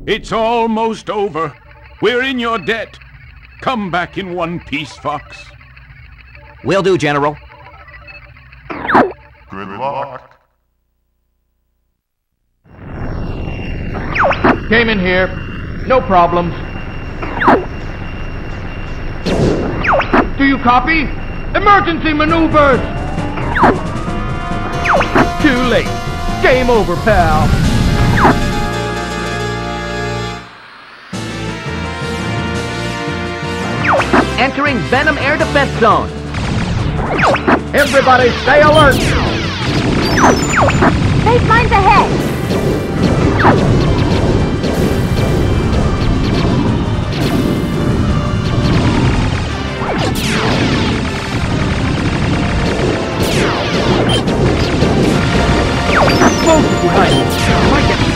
It's almost over. We're in your debt. Come back in one piece, Fox. Will do, General. Good luck. Came in here. No problems. Do you copy? Emergency maneuvers! Too late. Game over, pal. Entering Venom Air Defense Zone. Everybody stay alert! Safe lines ahead! Close behind me. Am I getting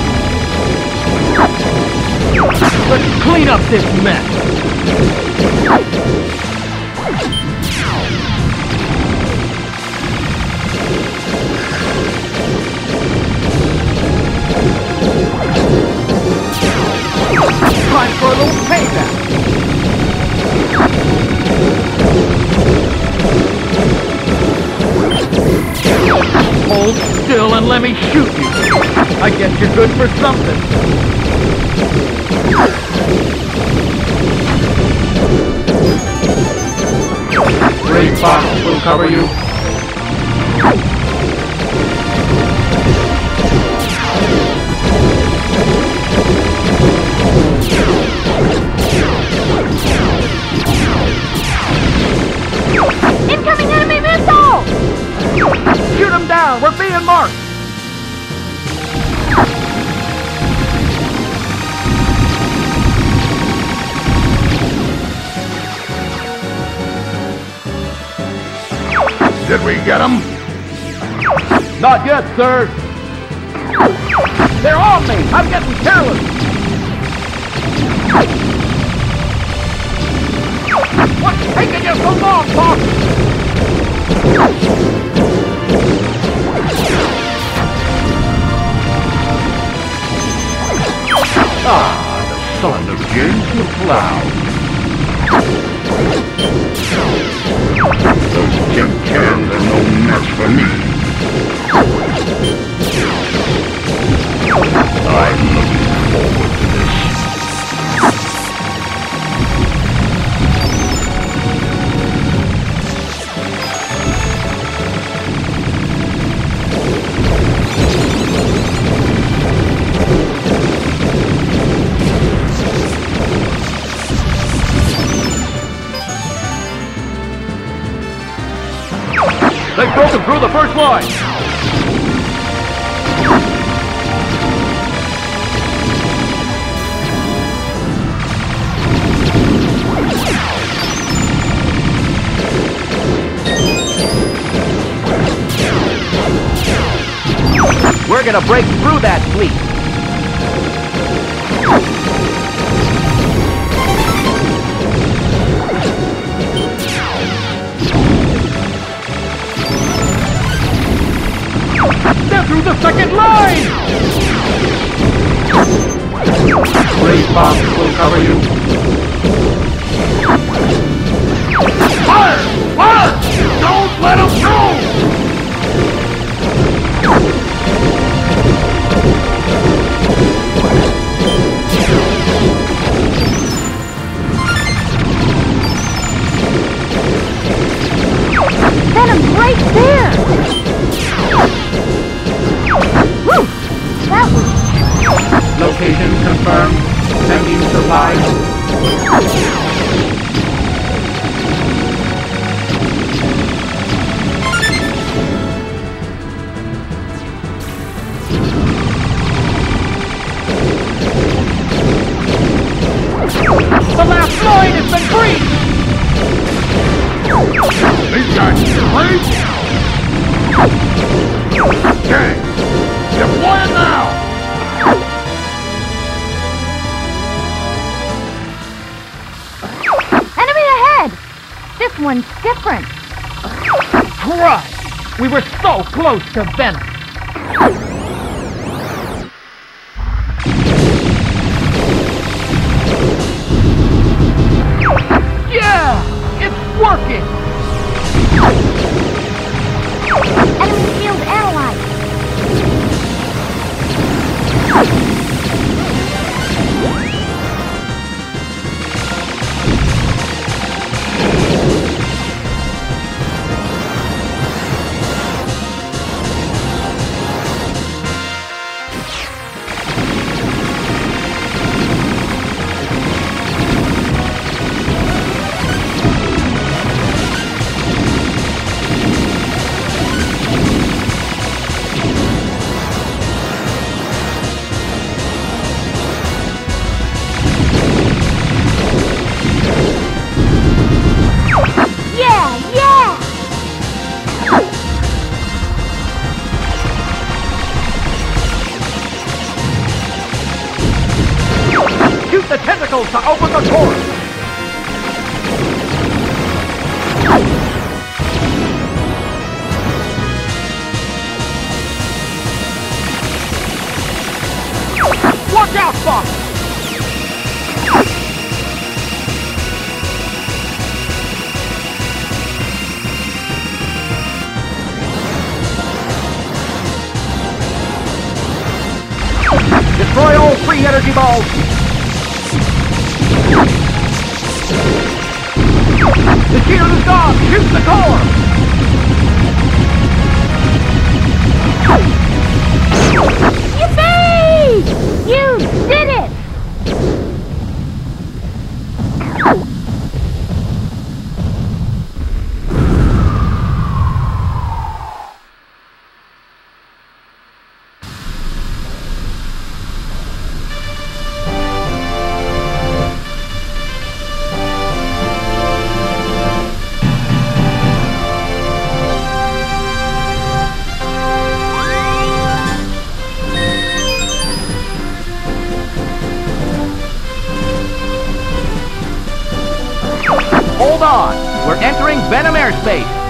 slow? Let's clean up this mess. Time for a little payback. Hold still and let me shoot you. I guess you're good for something. Great Fox will cover you. Incoming enemy missile! Shoot them down! We're being marked! Did we get him? Not yet, sir. They're on me! I'm getting careless! What's taking you so long, Fox? Ah, the sun begins to cloud. Those tin cans are no match for me. I'm looking forward to this. They've broken through the first line! We're gonna break through that fleet. They're through the second line! Great Fox will cover you. Fire! Fire! Don't let him through! Venom's right there! Woo! That was... Location confirmed. Sending supplies. The last line has been breached! These guys are crazy! Okay, deploying now! Enemy ahead! This one's different. Christ! We were so close to Venom! The tentacles to open the core! Watch out, Fox! Destroy all 3 energy balls! The shield is gone! Shoot the core! Yippee! You did it! Hold on! We're entering Venom airspace!